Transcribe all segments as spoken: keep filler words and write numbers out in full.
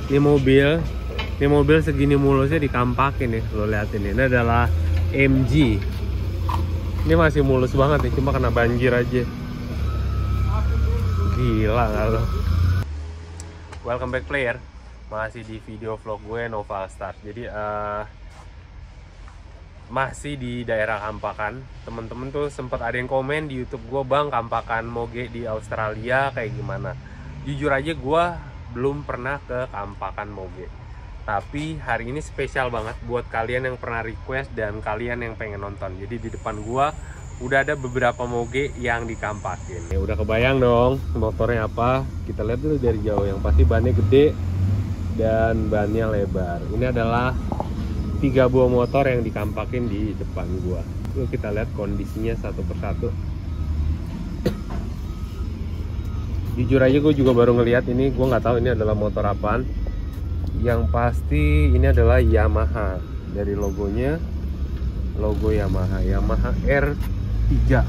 Ini mobil, ini mobil segini mulusnya dikampakin nih, lo liatin ini. Ini adalah M G. Ini masih mulus banget nih, cuma kena banjir aja. Gila nggak lo? Welcome back player, masih di video vlog gue Noval Stars. Jadi uh, masih di daerah Kampakan. Temen-temen tuh sempat ada yang komen di YouTube gue, bang Kampakan Moge di Australia kayak gimana? Jujur aja gue belum pernah ke Kampakan Moge, tapi hari ini spesial banget buat kalian yang pernah request dan kalian yang pengen nonton. Jadi di depan gua udah ada beberapa moge yang dikampakin. Ya udah kebayang dong motornya apa. Kita lihat dulu dari jauh. Yang pasti bannya gede dan bannya lebar. Ini adalah tiga buah motor yang dikampakin di depan gua. Yuk kita lihat kondisinya satu persatu. Jujur aja gue juga baru ngelihat ini, gue nggak tahu ini adalah motor apaan. Yang pasti ini adalah Yamaha. Dari logonya, logo Yamaha, Yamaha R tiga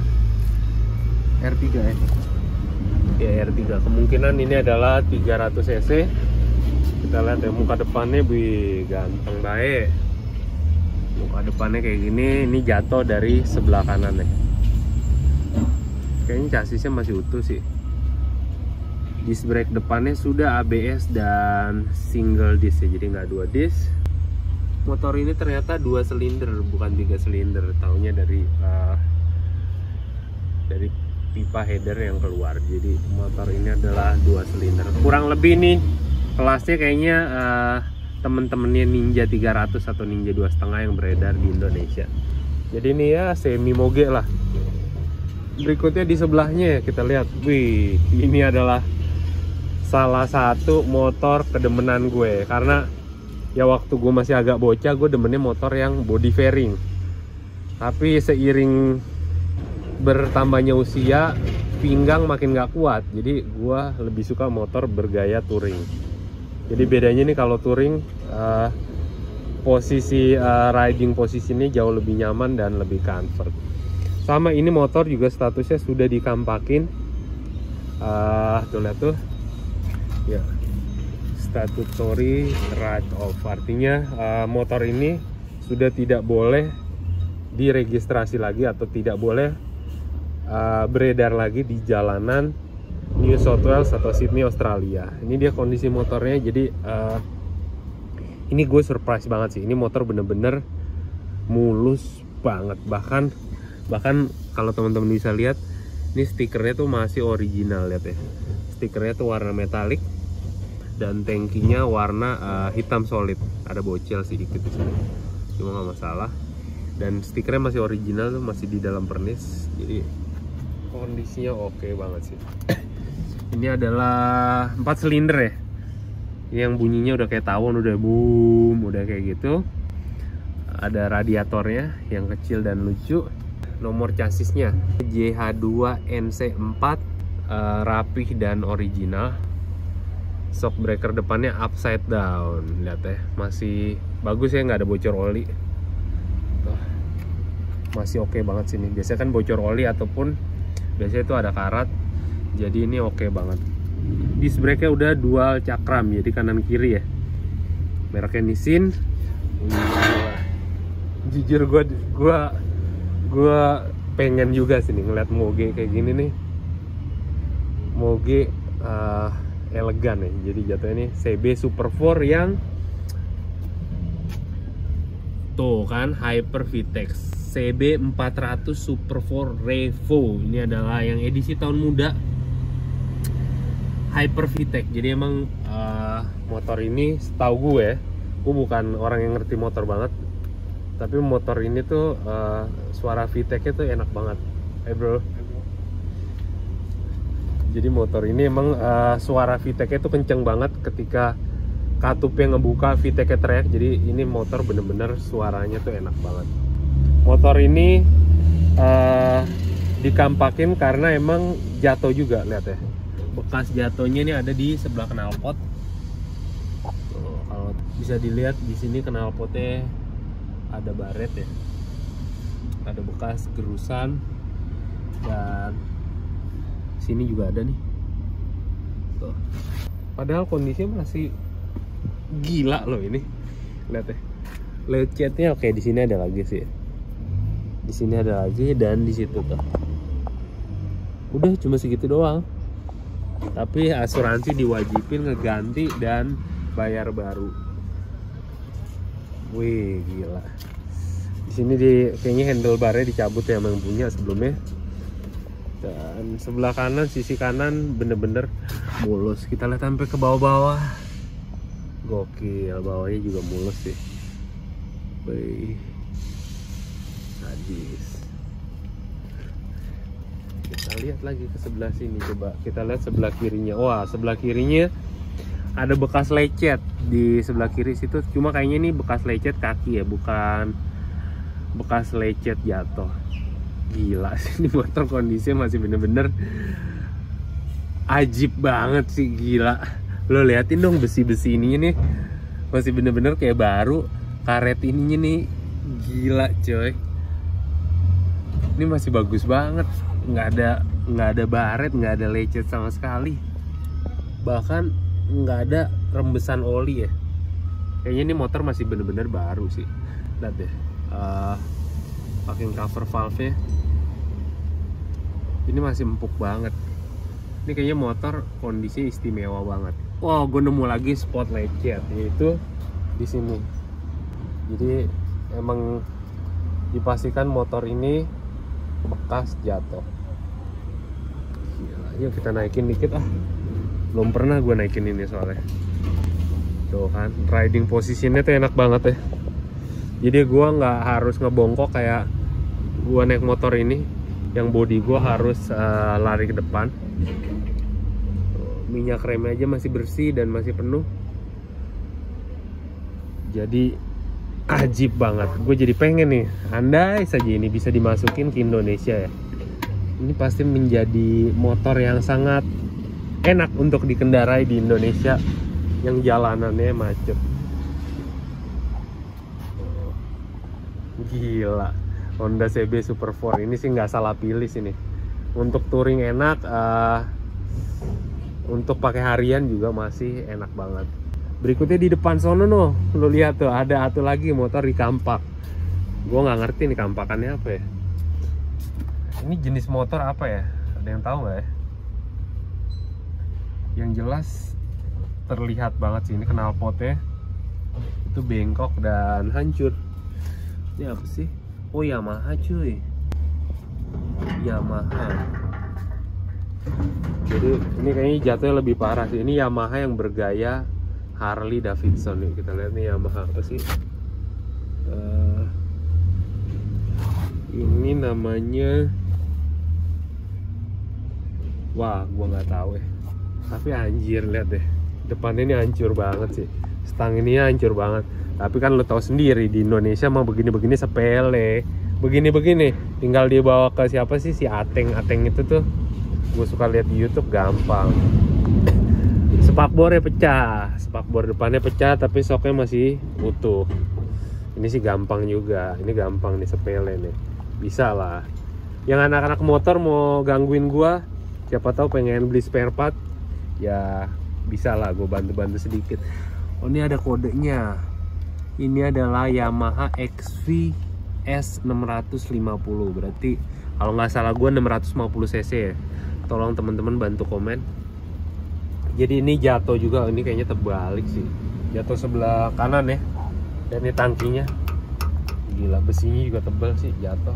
R tiga ya. Ya R tiga, kemungkinan ini adalah tiga ratus cc. Kita lihat ya muka depannya, wih ganteng baik. Muka depannya kayak gini, ini jatuh dari sebelah kanan nih. Kayaknya chassisnya masih utuh sih. Disc brake depannya sudah A B S dan single disc ya, jadi nggak dua disc. Motor ini ternyata dua silinder bukan tiga silinder, taunya dari uh, dari pipa header yang keluar. Jadi motor ini adalah dua silinder. Kurang lebih nih kelasnya kayaknya uh, temen-temennya Ninja tiga ratus atau Ninja dua koma lima yang beredar di Indonesia. Jadi ini ya semi moge lah. Berikutnya di sebelahnya kita lihat, wih ini adalah salah satu motor kedemenan gue, karena ya waktu gue masih agak bocah gue demennya motor yang body fairing. Tapi seiring bertambahnya usia, pinggang makin gak kuat, jadi gue lebih suka motor bergaya touring. Jadi bedanya nih kalau touring uh, posisi uh, riding posisi ini jauh lebih nyaman dan lebih comfort. Sama ini motor juga statusnya sudah dikampakin. Uh, tuh lihat tuh. Ya, statutory right off, artinya uh, motor ini sudah tidak boleh diregistrasi lagi atau tidak boleh uh, beredar lagi di jalanan New South Wales atau Sydney Australia. Ini dia kondisi motornya. Jadi uh, ini gue surprise banget sih. Ini motor bener-bener mulus banget. Bahkan bahkan kalau teman-teman bisa lihat, ini stikernya tuh masih original, lihat ya. Stikernya tuh warna metalik dan tankinya warna uh, hitam solid. Ada bocel sih dikit di sini, cuma nggak masalah. Dan stikernya masih original tuh, masih di dalam pernis. Jadi kondisinya oke okay banget sih. Ini adalah empat silinder ya. Yang bunyinya udah kayak tawon, udah boom, udah kayak gitu. Ada radiatornya yang kecil dan lucu. Nomor chassisnya J H dua N C empat. Uh, rapih dan original. Shock breaker depannya upside down, lihat ya, masih bagus ya, nggak ada bocor oli. Tuh, masih oke okay banget sini. Biasanya kan bocor oli ataupun biasanya itu ada karat, jadi ini oke okay banget. Disc brake nya udah dual cakram, jadi kanan kiri ya. Mereknya Nissin. Jujur gue gue gue pengen juga sini ngeliat moge kayak gini nih. Moge uh, elegan ya, jadi jatuhnya ini C B Super empat yang tuh kan Hyper VTEC C B empat ratus Super empat Revo. Ini adalah yang edisi tahun muda Hyper VTEC. Jadi emang uh, motor ini setahu gue, gue bukan orang yang ngerti motor banget, tapi motor ini tuh uh, suara VTEC-nya tuh enak banget. Eh bro, jadi motor ini emang uh, suara VTEC-nya tuh kenceng banget. Ketika katupnya ngebuka, VTEC-nya teriak. Jadi ini motor bener-bener suaranya tuh enak banget. Motor ini uh, dikampakin karena emang jatuh juga, lihat ya. Bekas jatuhnya ini ada di sebelah knalpot. Tuh, kalau bisa dilihat di sini knalpotnya ada baret ya. Ada bekas gerusan dan sini juga ada nih. Tuh. Padahal kondisinya masih Gila loh ini. Lihat ya. Lecetnya oke, di sini ada lagi sih. Di sini ada lagi dan di situ tuh. Udah cuma segitu doang. Tapi asuransi diwajibin ngeganti dan bayar baru. Wih, gila. Di sini di kayaknya handlebarnya dicabut ya, yang punya sebelumnya. Dan sebelah kanan, sisi kanan bener-bener mulus. Kita lihat sampai ke bawah-bawah. Gokil, bawahnya juga mulus sih. Wih, sadis. Kita lihat lagi ke sebelah sini, coba kita lihat sebelah kirinya. Wah, sebelah kirinya ada bekas lecet di sebelah kiri situ. Cuma kayaknya ini bekas lecet kaki ya, bukan bekas lecet jatuh. Gila sih, ini motor kondisinya masih bener-bener ajib banget sih, gila. Lo liatin dong besi-besi ininya nih, masih bener-bener kayak baru. Karet ininya nih gila coy, ini masih bagus banget, nggak ada nggak ada baret, nggak ada lecet sama sekali, bahkan nggak ada rembesan oli ya. Kayaknya ini motor masih bener-bener baru sih. Lihat deh, uh, packing cover valve nya ini masih empuk banget. Ini kayaknya motor kondisi istimewa banget. Wow, gue nemu lagi spot lecet, yaitu di sini. Jadi emang dipastikan motor ini bekas jatuh. Gila, yuk kita naikin dikit ah. Belum pernah gue naikin ini soalnya. Tuh kan, riding positionnya tuh enak banget ya. Jadi gue nggak harus ngebongkok kayak gue naik motor ini, yang body gue harus uh, lari ke depan. Minyak remnya aja masih bersih dan masih penuh. Jadi ajib banget. Gue jadi pengen nih, andai saja ini bisa dimasukin ke Indonesia ya. Ini pasti menjadi motor yang sangat enak untuk dikendarai di Indonesia yang jalanannya macet. Oh, gila, Honda C B Super empat ini sih nggak salah pilih sini. Untuk touring enak, uh, untuk pakai harian juga masih enak banget. Berikutnya di depan sono no, lo lihat tuh ada satu lagi motor di kampak. Gue nggak ngerti nih kampakannya apa ya. Ini jenis motor apa ya? Ada yang tahu nggak ya? Yang jelas terlihat banget sih ini knalpotnya itu bengkok dan hancur. Ini apa sih? Oh, Yamaha cuy. Yamaha. Jadi ini kayaknya jatuhnya lebih parah sih. Ini Yamaha yang bergaya Harley Davidson nih. Kita lihat nih Yamaha apa sih? Uh, ini namanya, wah, gua nggak tahu ya. Tapi anjir, lihat deh, depannya ini hancur banget sih. Stang ini hancur banget. Tapi kan lo tahu sendiri di Indonesia mah begini-begini sepele. Begini-begini, tinggal dibawa ke siapa sih, si Ateng. Ateng itu tuh, gue suka lihat di YouTube, gampang. Spakbornya pecah, spakbor depannya pecah tapi soknya masih utuh. Ini sih gampang juga, ini gampang nih, sepele nih, bisa lah. Yang anak-anak motor mau gangguin gua, siapa tahu pengen beli spare part, ya bisa lah gue bantu-bantu sedikit. Oh, ini ada kodenya. Ini adalah Yamaha X V S enam ratus lima puluh, berarti kalau nggak salah gue enam ratus lima puluh cc ya. Tolong teman-teman bantu komen. Jadi ini jatuh juga, ini kayaknya terbalik sih, jatuh sebelah kanan ya. Dan ini tangkinya, gila, besinya juga tebal sih, jatuh.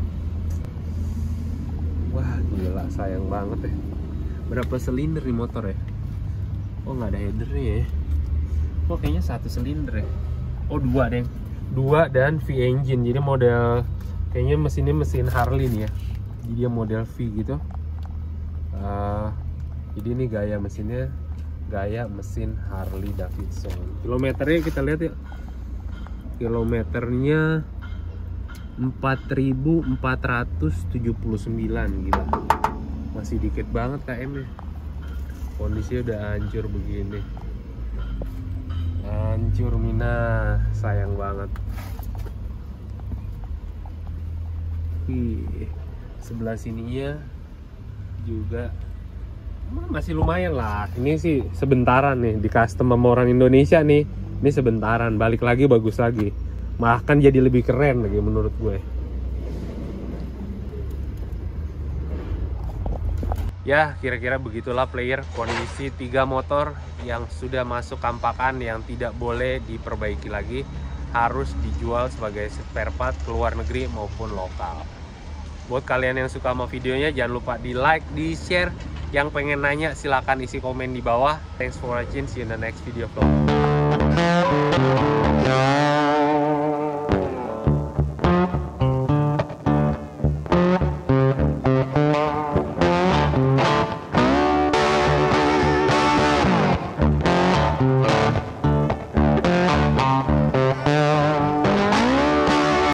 Wah gila, sayang banget ya. Berapa silinder nih motor ya? Oh, nggak ada headernya ya. Oh, kayaknya satu silinder ya. Oh, dua deh, dua dan V engine. Jadi model, kayaknya mesinnya mesin Harley nih ya. Jadi dia model V gitu. Uh, jadi ini gaya mesinnya gaya mesin Harley Davidson. Kilometernya kita lihat ya. Kilometernya empat ribu empat ratus tujuh puluh sembilan, gila. Masih dikit banget K M nya. Kondisinya udah hancur begini. Hancur Mina, sayang banget. Ih, sebelah sininya juga masih lumayan lah. Ini sih sebentaran nih, di custom sama orang Indonesia nih. Ini sebentaran, balik lagi bagus lagi. Malah kan jadi lebih keren lagi menurut gue. Ya, kira-kira begitulah player kondisi tiga motor yang sudah masuk kampakan yang tidak boleh diperbaiki lagi, harus dijual sebagai spare part ke luar negeri maupun lokal. Buat kalian yang suka sama videonya, jangan lupa di like, di share. Yang pengen nanya silahkan isi komen di bawah. Thanks for watching, see you in the next video vlog.